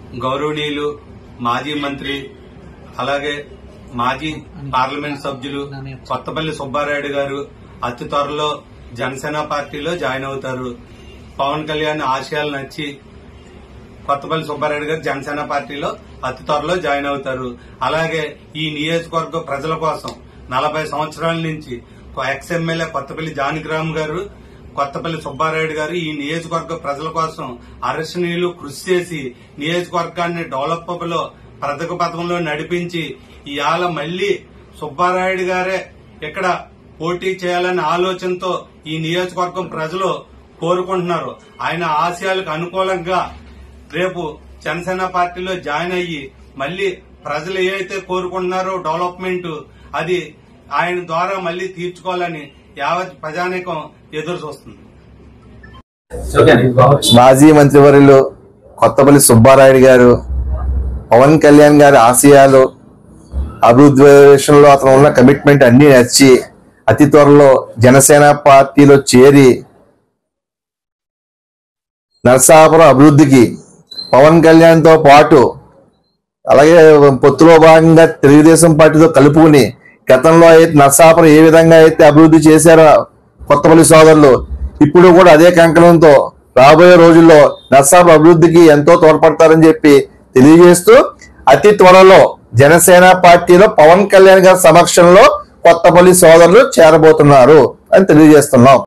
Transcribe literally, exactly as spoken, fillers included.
గౌరవనీయులు మాజీ మంత్రి అలాగే మాజీ పార్లమెంట్ సభ్యులు కొత్తపల్లి సుబ్బారాయుడు గారు అతి త్వరలో జనసేన పార్టీలో జాయిన్ అవుతారు. పవన్ కళ్యాణ్ ఆశయాలు నచ్చి కొత్తపల్లి సుబ్బారాయుడు గారు జనసేన పార్టీలో అతి త్వరలో జాయిన్ అవుతారు. అలాగే ఈ నియోజకవర్గ ప్రజల కోసం నలభై సంవత్సరాల నుంచి ఎక్స్ ఎమ్మెల్యే కొత్తపల్లి జానకిరామ్ గారు, కొత్తపల్లి సుబ్బారాయుడు గారు ఈ నియోజకవర్గ ప్రజల కోసం అర్హనీయులు కృషి చేసి నియోజకవర్గాన్ని డెవలప్ లో ప్రగతి పథంలో నడిపించి ఇవాళ మళ్లీ సుబ్బారాయుడు గారే ఇక్కడ పోటీ చేయాలనే ఆలోచనతో ఈ నియోజకవర్గం ప్రజలు కోరుకుంటున్నారు. ఆయన ఆశయాలకు అనుకూలంగా రేపు జనసేన పార్టీలో జాయిన్ అయ్యి మళ్లీ ప్రజలు ఏదైతే కోరుకుంటున్నారో డెవలప్మెంట్ అది ఆయన ద్వారా మళ్లీ తీర్చుకోవాలని యావత్ ప్రజానీకం ఎదురు చూస్తుంది. మాజీ మంత్రివర్యులు కొత్తపల్లి సుబ్బారాయుడు గారు పవన్ కళ్యాణ్ గారి ఆశయాలు అభివృద్ధి విషయంలో అతను ఉన్న కమిట్మెంట్ అన్ని నచ్చి అతి త్వరలో జనసేన పార్టీలో చేరి నరసాపురం అభివృద్ధికి పవన్ కళ్యాణ్ తో పాటు అలాగే పొత్తులో భాగంగా తెలుగుదేశం పార్టీతో కలుపుకుని గతంలో అయితే నరసాపురం ఏ విధంగా అయితే అభివృద్ధి చేశారో కొత్తపల్లి సోదరులు ఇప్పుడు కూడా అదే కంకణంతో రాబోయే రోజుల్లో నరసాపురం అభివృద్ధికి ఎంతో తోడ్పడతారని చెప్పి తెలియజేస్తూ అతి త్వరలో జనసేన పార్టీలో పవన్ కళ్యాణ్ గారి సమక్షంలో కొత్తపల్లి సోదరులు చేరబోతున్నారు అని తెలియజేస్తున్నాం.